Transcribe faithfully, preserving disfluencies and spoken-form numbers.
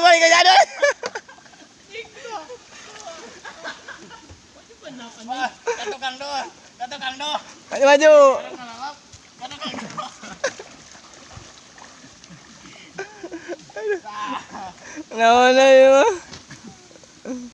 boy enggak jadi. Kata Kang Do, kata Kang Do. Maju maju. Kata Kang Do. Nggak mana ya.